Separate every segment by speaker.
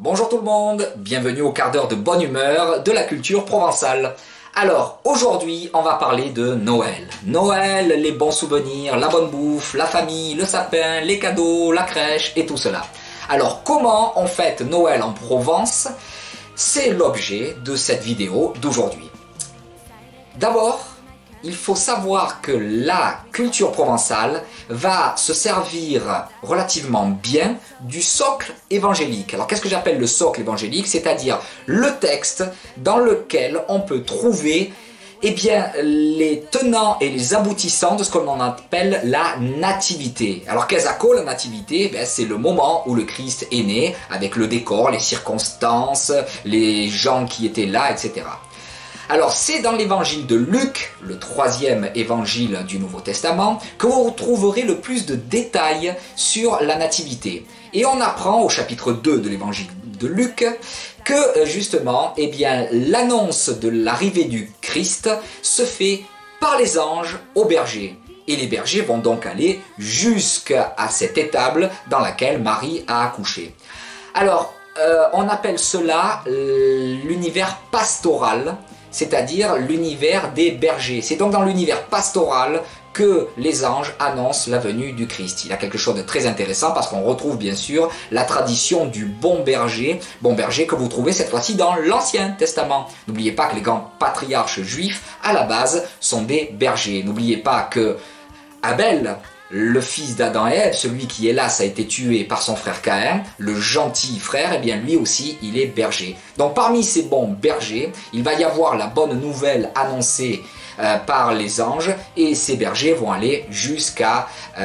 Speaker 1: Bonjour tout le monde, bienvenue au quart d'heure de bonne humeur de la culture provençale. Alors, aujourd'hui, on va parler de Noël. Noël, les bons souvenirs, la bonne bouffe, la famille, le sapin, les cadeaux, la crèche et tout cela. Alors, comment on fête Noël en Provence? C'est l'objet de cette vidéo d'aujourd'hui. D'abord, il faut savoir que la culture provençale va se servir relativement bien du socle évangélique. Alors qu'est-ce que j'appelle le socle évangélique? C'est-à-dire le texte dans lequel on peut trouver les tenants et les aboutissants de ce que l'on appelle la nativité. Alors qu'est-ce que la nativité? C'est le moment où le Christ est né, avec le décor, les circonstances, les gens qui étaient là, etc. Alors c'est dans l'évangile de Luc, le troisième évangile du Nouveau Testament, que vous trouverez le plus de détails sur la nativité. Et on apprend au chapitre 2 de l'évangile de Luc que justement l'annonce de l'arrivée du Christ se fait par les anges aux bergers. Et les bergers vont donc aller jusqu'à cette étable dans laquelle Marie a accouché. Alors on appelle cela l'univers pastoral, c'est-à-dire l'univers des bergers. C'est donc dans l'univers pastoral que les anges annoncent la venue du Christ. Il y a quelque chose de très intéressant parce qu'on retrouve bien sûr la tradition du bon berger que vous trouvez cette fois-ci dans l'Ancien Testament. N'oubliez pas que les grands patriarches juifs, à la base, sont des bergers. N'oubliez pas que Abel, le fils d'Adam et Ève, celui qui hélas a été tué par son frère Caïn, le gentil frère, lui aussi il est berger. Donc parmi ces bons bergers, il va y avoir la bonne nouvelle annoncée par les anges et ces bergers vont aller jusqu'à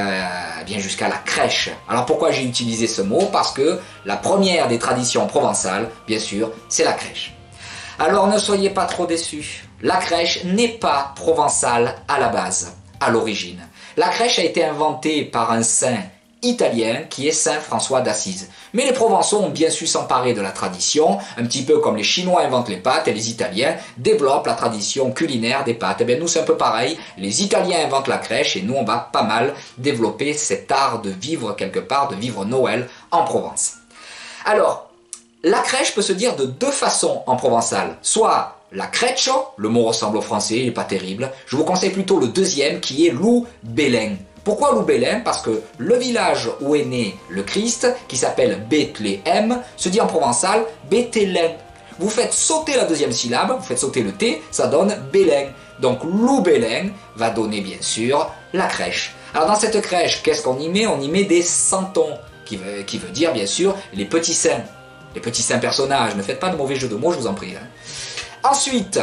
Speaker 1: la crèche. Alors pourquoi j'ai utilisé ce mot? Parce que la première des traditions provençales, bien sûr, c'est la crèche. Alors ne soyez pas trop déçus, la crèche n'est pas provençale à la base, à l'origine. La crèche a été inventée par un saint italien qui est saint François d'Assise. Mais les Provençaux ont bien su s'emparer de la tradition, un petit peu comme les Chinois inventent les pâtes et les Italiens développent la tradition culinaire des pâtes. Nous c'est un peu pareil, les Italiens inventent la crèche et nous on va pas mal développer cet art de vivre quelque part, de vivre Noël en Provence. Alors, la crèche peut se dire de deux façons en provençal, soit la creccio, le mot ressemble au français, il n'est pas terrible. Je vous conseille plutôt le deuxième qui est Loup-Bélin. Pourquoi Loup-Bélin? Parce que le village où est né le Christ, qui s'appelle Bethléem, se dit en provençal Bethléem. Vous faites sauter la deuxième syllabe, vous faites sauter le T, ça donne Bélin. Donc Loup-Bélin va donner bien sûr la crèche. Alors dans cette crèche, qu'est-ce qu'on y met? On y met des santons, qui veut dire bien sûr les petits saints. Les petits saints personnages, ne faites pas de mauvais jeux de mots, je vous en prie. Ensuite,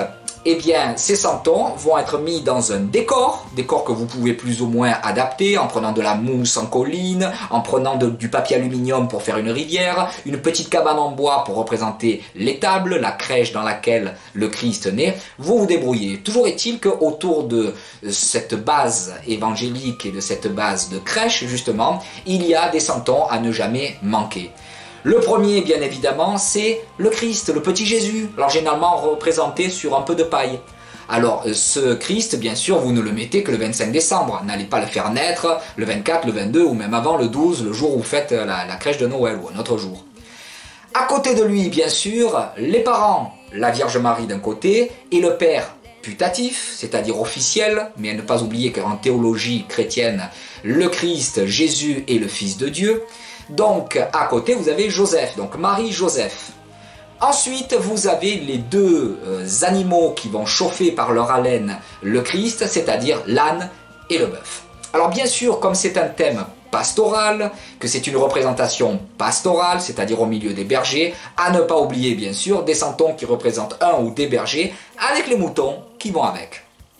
Speaker 1: ces santons vont être mis dans un décor que vous pouvez plus ou moins adapter en prenant de la mousse en colline, en prenant du papier aluminium pour faire une rivière, une petite cabane en bois pour représenter l'étable, la crèche dans laquelle le Christ naît. Vous vous débrouillez. Toujours est-il qu'autour de cette base évangélique et de cette base de crèche, justement, il y a des santons à ne jamais manquer. Le premier, bien évidemment, c'est le Christ, le petit Jésus, alors généralement représenté sur un peu de paille. Alors, ce Christ, bien sûr, vous ne le mettez que le 25 décembre. N'allez pas le faire naître le 24, le 22 ou même avant le 12, le jour où vous faites la crèche de Noël ou un autre jour. À côté de lui, bien sûr, les parents, la Vierge Marie d'un côté et le Père putatif, c'est-à-dire officiel, mais à ne pas oublier qu'en théologie chrétienne, le Christ, Jésus est le Fils de Dieu. Donc à côté vous avez Joseph, donc Marie-Joseph. Ensuite vous avez les deux animaux qui vont chauffer par leur haleine le Christ, c'est-à-dire l'âne et le bœuf. Alors bien sûr, comme c'est un thème pastoral, que c'est une représentation pastorale, c'est-à-dire au milieu des bergers, à ne pas oublier bien sûr des santons qui représentent un ou des bergers, avec les moutons qui vont avec.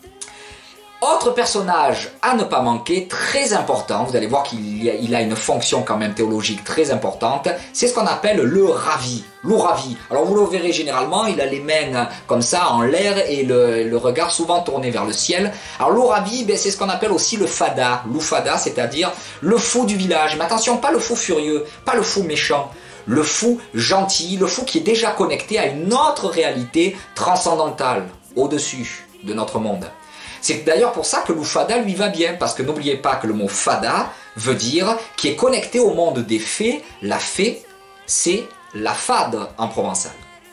Speaker 1: Autre personnage à ne pas manquer, très important, vous allez voir qu'il a une fonction quand même théologique très importante, c'est ce qu'on appelle le ravi, l'ouravi. Alors vous le verrez généralement, il a les mains comme ça en l'air et le regard souvent tourné vers le ciel. Alors l'ouravi, c'est ce qu'on appelle aussi le fada, l'oufada, c'est-à-dire le fou du village. Mais attention, pas le fou furieux, pas le fou méchant. Le fou gentil, le fou qui est déjà connecté à une autre réalité transcendantale, au-dessus de notre monde. C'est d'ailleurs pour ça que l'oufada lui va bien, parce que n'oubliez pas que le mot fada veut dire qui est connecté au monde des fées. La fée, c'est la fade en provençal.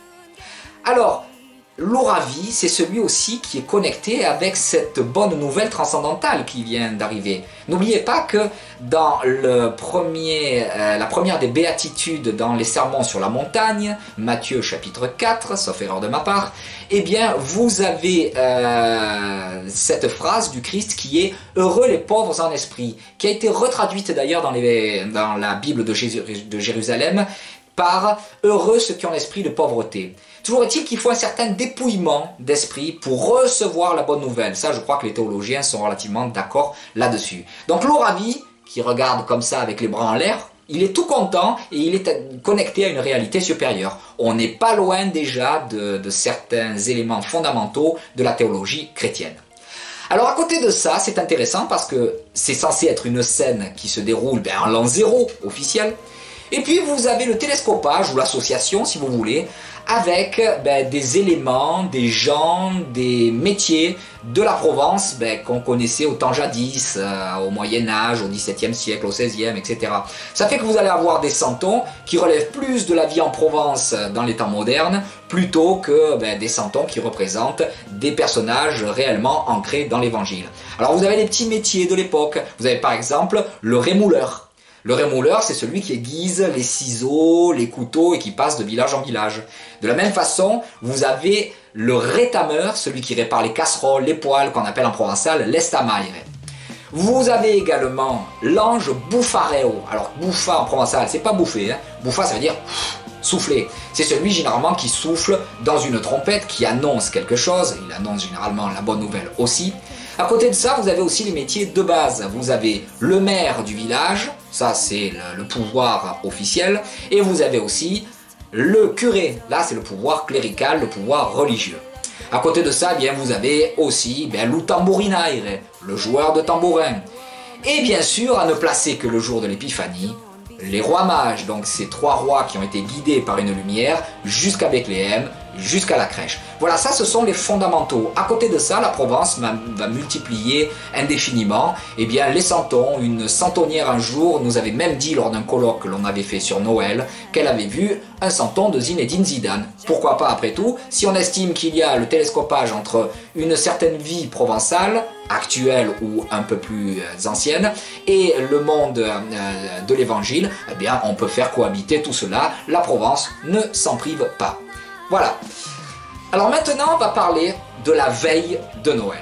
Speaker 1: Alors, l'Oravie, c'est celui aussi qui est connecté avec cette bonne nouvelle transcendantale qui vient d'arriver. N'oubliez pas que dans la première des béatitudes dans les sermons sur la montagne, Matthieu chapitre 4, sauf erreur de ma part, eh bien vous avez cette phrase du Christ qui est « Heureux les pauvres en esprit », qui a été retraduite d'ailleurs dans la Bible de Jérusalem par « Heureux ceux qui ont l'esprit de pauvreté ». Toujours est-il qu'il faut un certain dépouillement d'esprit pour recevoir la bonne nouvelle. Ça, je crois que les théologiens sont relativement d'accord là-dessus. Donc l'Oravie, qui regarde comme ça avec les bras en l'air, il est tout content et il est connecté à une réalité supérieure. On n'est pas loin déjà de certains éléments fondamentaux de la théologie chrétienne. Alors à côté de ça, c'est intéressant parce que c'est censé être une scène qui se déroule en l'an 0 officiel. Et puis vous avez le télescopage ou l'association si vous voulez, avec des éléments, des gens, des métiers de la Provence qu'on connaissait au temps jadis, au Moyen-Âge, au XVIIe siècle, au XVIe, etc. Ça fait que vous allez avoir des santons qui relèvent plus de la vie en Provence dans les temps modernes, plutôt que des santons qui représentent des personnages réellement ancrés dans l'Évangile. Alors vous avez les petits métiers de l'époque, vous avez par exemple le rémouleur. Le rémouleur, c'est celui qui aiguise les ciseaux, les couteaux et qui passe de village en village. De la même façon, vous avez le rétameur, celui qui répare les casseroles, les poêles, qu'on appelle en provençal l'estamaire. Vous avez également l'ange bouffareo. Alors, bouffa en provençal, c'est pas bouffer, hein. Bouffa, ça veut dire souffler. C'est celui généralement qui souffle dans une trompette qui annonce quelque chose. Il annonce généralement la bonne nouvelle aussi. À côté de ça, vous avez aussi les métiers de base. Vous avez le maire du village, ça c'est le pouvoir officiel, et vous avez aussi le curé, là c'est le pouvoir clérical, le pouvoir religieux. À côté de ça, vous avez aussi l'utamburinaire, le joueur de tambourin. Et bien sûr, à ne placer que le jour de l'épiphanie, les rois mages, donc ces trois rois qui ont été guidés par une lumière jusqu'à Bethléem, jusqu'à la crèche. Voilà, ça ce sont les fondamentaux. À côté de ça, la Provence va multiplier indéfiniment les santons. Une santonnière un jour nous avait même dit lors d'un colloque que l'on avait fait sur Noël qu'elle avait vu un santon de Zinedine Zidane. Pourquoi pas après tout, si on estime qu'il y a le télescopage entre une certaine vie provençale, actuelle ou un peu plus ancienne, et le monde de l'évangile, on peut faire cohabiter tout cela. La Provence ne s'en prive pas. Voilà. Alors maintenant, on va parler de la veille de Noël.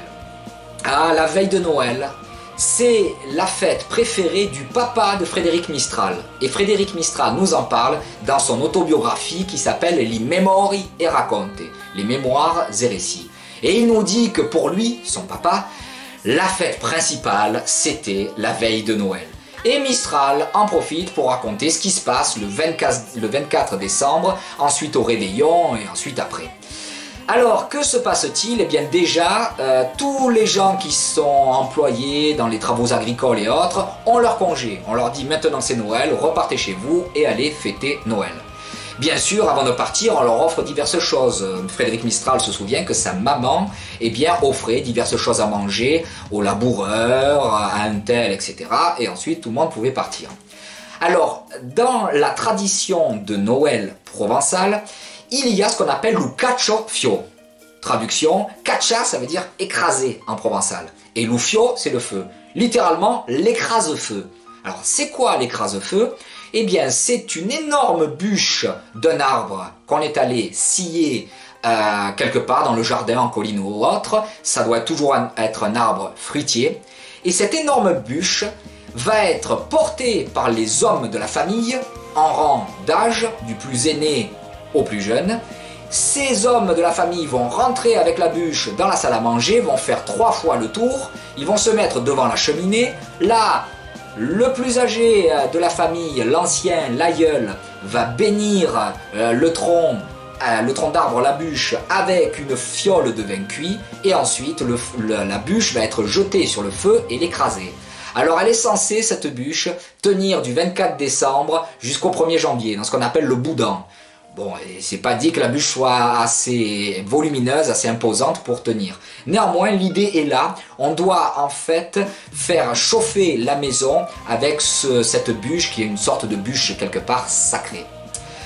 Speaker 1: Ah, la veille de Noël, c'est la fête préférée du papa de Frédéric Mistral. Et Frédéric Mistral nous en parle dans son autobiographie qui s'appelle Li Memori e Racconte, les mémoires et récits. Et il nous dit que pour lui, son papa, la fête principale, c'était la veille de Noël. Et Mistral en profite pour raconter ce qui se passe le 24 décembre, ensuite au réveillon et ensuite après. Alors, que se passe-t-il? Eh bien déjà, tous les gens qui sont employés dans les travaux agricoles et autres ont leur congé. On leur dit maintenant c'est Noël, repartez chez vous et allez fêter Noël. Bien sûr, avant de partir, on leur offre diverses choses. Frédéric Mistral se souvient que sa maman offrait diverses choses à manger aux laboureurs, à un tel, etc. Et ensuite, tout le monde pouvait partir. Alors, dans la tradition de Noël provençale, il y a ce qu'on appelle le caccio fio. Traduction, caccia, ça veut dire écraser en provençal. Et le fio, c'est le feu. Littéralement, l'écrase-feu. Alors, c'est quoi l'écrase-feu? Eh bien, c'est une énorme bûche d'un arbre qu'on est allé scier quelque part dans le jardin, en colline ou autre. Ça doit toujours être un arbre fruitier. Et cette énorme bûche va être portée par les hommes de la famille en rang d'âge, du plus aîné au plus jeune. Ces hommes de la famille vont rentrer avec la bûche dans la salle à manger, vont faire 3 fois le tour. Ils vont se mettre devant la cheminée. Là, le plus âgé de la famille, l'ancien, l'aïeul, va bénir le tronc d'arbre, la bûche, avec une fiole de vin cuit, et ensuite la bûche va être jetée sur le feu et l'écraser. Alors elle est censée, cette bûche, tenir du 24 décembre jusqu'au 1er janvier, dans ce qu'on appelle le boudin. Bon, c'est pas dit que la bûche soit assez volumineuse, assez imposante pour tenir. Néanmoins, l'idée est là. On doit en fait faire chauffer la maison avec cette bûche qui est une sorte de bûche quelque part sacrée.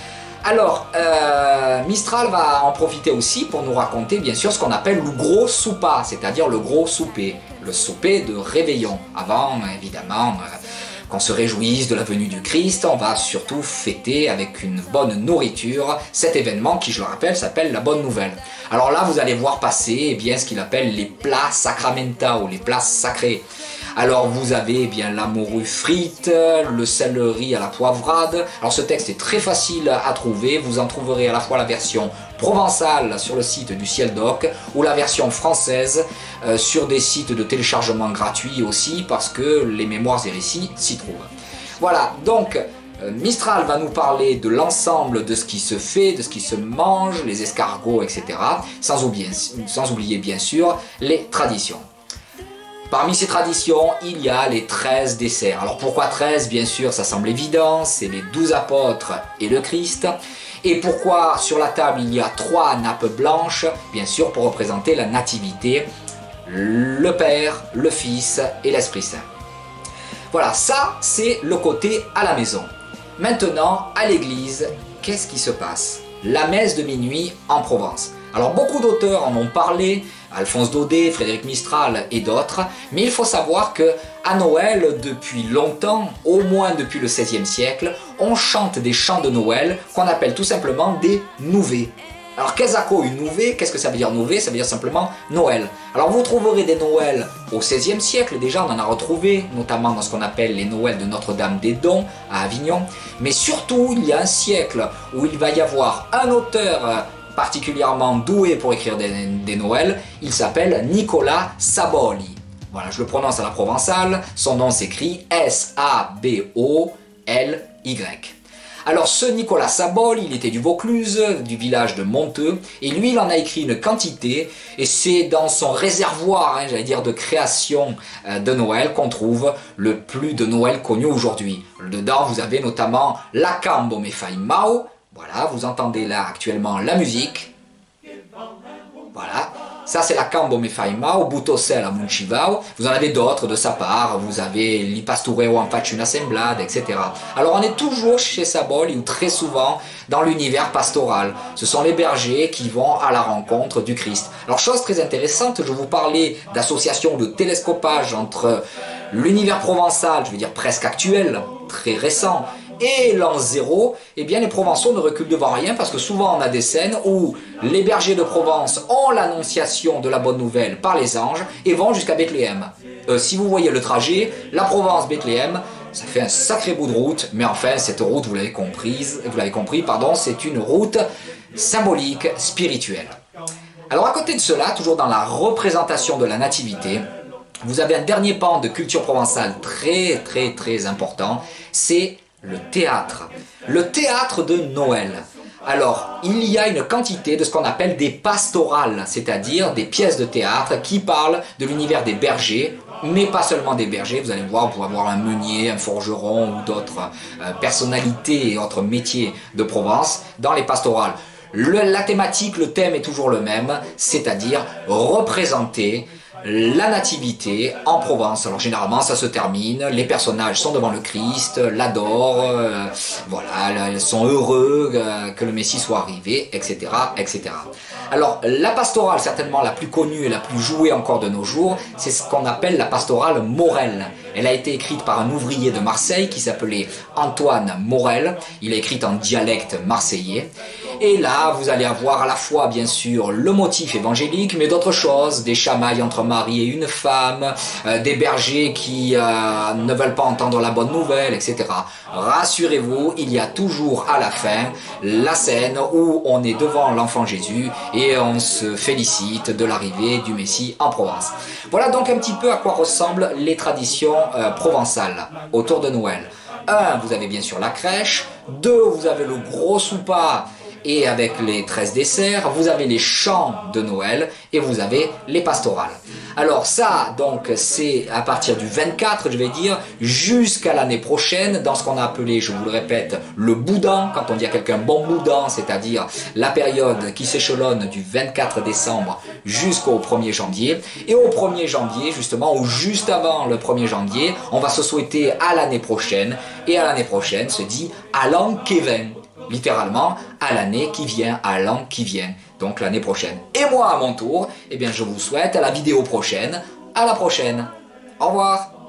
Speaker 1: Alors, Mistral va en profiter aussi pour nous raconter bien sûr ce qu'on appelle le gros soupa, c'est-à-dire le gros souper, le souper de réveillon. Avant, évidemment, qu'on se réjouisse de la venue du Christ, on va surtout fêter avec une bonne nourriture cet événement qui, je le rappelle, s'appelle la Bonne Nouvelle. Alors là, vous allez voir passer eh bien, ce qu'il appelle les plats sacramenta ou les plats sacrés. Alors vous avez eh bien la morue frite, le céleri à la poivrade. Alors ce texte est très facile à trouver, vous en trouverez à la fois la version provençale sur le site du Ciel d'Oc ou la version française sur des sites de téléchargement gratuits aussi parce que les mémoires et récits s'y trouvent. Voilà, donc Mistral va nous parler de l'ensemble de ce qui se fait, de ce qui se mange, les escargots, etc. Sans oublier bien sûr les traditions. Parmi ces traditions, il y a les 13 desserts. Alors pourquoi 13? Bien sûr, ça semble évident, c'est les 12 apôtres et le Christ. Et pourquoi sur la table il y a 3 nappes blanches? Bien sûr pour représenter la nativité, le Père, le Fils et l'Esprit Saint. Voilà, ça c'est le côté à la maison. Maintenant, à l'église, qu'est-ce qui se passe? La messe de minuit en Provence. Alors beaucoup d'auteurs en ont parlé, Alphonse Daudet, Frédéric Mistral et d'autres, mais il faut savoir que à Noël, depuis longtemps, au moins depuis le XVIe siècle, on chante des chants de Noël qu'on appelle tout simplement des nouvées. Alors qu'est-ce une nouvée? Qu'est-ce que ça veut dire nouvée? Ça veut dire simplement Noël. Alors vous trouverez des Noëls au XVIe siècle, déjà on en a retrouvé, notamment dans ce qu'on appelle les Noëls de Notre-Dame-des-Dons à Avignon, mais surtout il y a un siècle où il va y avoir un auteur particulièrement doué pour écrire des Noëls, il s'appelle Nicolas Saboli. Voilà, je le prononce à la provençale, son nom s'écrit S-A-B-O-L-Y. Alors ce Nicolas Saboli, il était du Vaucluse, du village de Monteux, et lui il en a écrit une quantité, et c'est dans son réservoir, j'allais dire, de création de Noël qu'on trouve le plus de Noël connu aujourd'hui. Dedans vous avez notamment La Cambo me fai mau. Voilà, vous entendez là actuellement la musique. Voilà, ça c'est la Cambo me fai mau, Butosel a Munchivao. Vous en avez d'autres de sa part, vous avez Li Pastureo en faccio una semblade, etc. Alors on est toujours chez Saboli ou très souvent dans l'univers pastoral. Ce sont les bergers qui vont à la rencontre du Christ. Alors chose très intéressante, je vous parlais d'association de télescopage entre l'univers provençal, je veux dire presque actuel, très récent, et l'an 0, eh bien les Provençaux ne reculent devant rien parce que souvent on a des scènes où les bergers de Provence ont l'annonciation de la bonne nouvelle par les anges et vont jusqu'à Bethléem. Si vous voyez le trajet, la Provence-Bethléem, ça fait un sacré bout de route, mais enfin cette route, vous l'avez compris, c'est une route symbolique, spirituelle. Alors à côté de cela, toujours dans la représentation de la nativité, vous avez un dernier pan de culture provençale très important, c'est le théâtre de Noël. Alors, il y a une quantité de ce qu'on appelle des pastorales, c'est-à-dire des pièces de théâtre qui parlent de l'univers des bergers, mais pas seulement des bergers, vous allez voir, vous pouvez avoir un meunier, un forgeron ou d'autres personnalités et autres métiers de Provence dans les pastorales. La thématique, le thème est toujours le même, c'est-à-dire représenter la nativité en Provence. Alors généralement ça se termine, les personnages sont devant le Christ, l'adorent, voilà, ils sont heureux que le Messie soit arrivé, etc., etc. Alors la pastorale certainement la plus connue et la plus jouée encore de nos jours, c'est ce qu'on appelle la pastorale Morel. Elle a été écrite par un ouvrier de Marseille qui s'appelait Antoine Morel, il est écrit en dialecte marseillais. Et là, vous allez avoir à la fois, bien sûr, le motif évangélique, mais d'autres choses, des chamailles entre Marie et une femme, des bergers qui ne veulent pas entendre la bonne nouvelle, etc. Rassurez-vous, il y a toujours à la fin la scène où on est devant l'enfant Jésus et on se félicite de l'arrivée du Messie en Provence. Voilà donc un petit peu à quoi ressemblent les traditions provençales autour de Noël. 1, vous avez bien sûr la crèche. 2, vous avez le gros soupa et avec les 13 desserts, vous avez les chants de Noël et vous avez les pastorales. Alors ça, donc, c'est à partir du 24, je vais dire, jusqu'à l'année prochaine, dans ce qu'on a appelé, je vous le répète, le boudin, quand on dit à quelqu'un bon boudin, c'est-à-dire la période qui s'échelonne du 24 décembre jusqu'au 1er janvier. Et au 1er janvier, justement, ou juste avant le 1er janvier, on va se souhaiter à l'année prochaine, et à l'année prochaine se dit à l'an Kevin. littéralement à l'année qui vient, à l'an qui vient, donc l'année prochaine. Et moi à mon tour, eh bien je vous souhaite à la vidéo prochaine, à la prochaine. Au revoir.